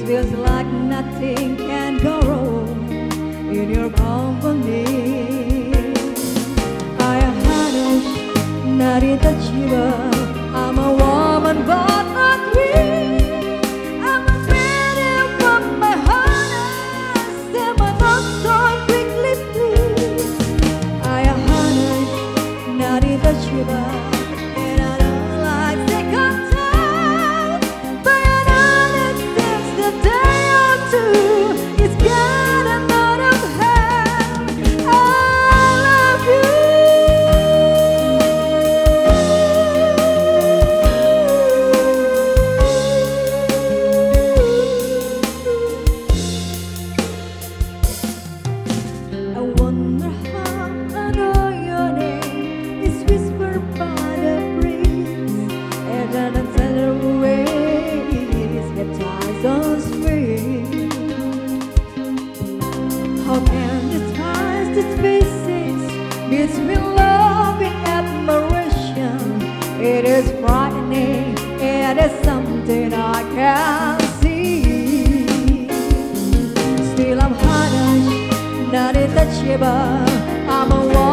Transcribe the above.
feels like nothing can go wrong in your company. I had not untouchable. I'm a woman, but not weak. I'm a man from my heart. Step my thoughts so quickly, please. I had not untouchable. How can disguise these faces between love and admiration? It is frightening, it is something I can't see. Still I'm hardened, not untouchable. I'm a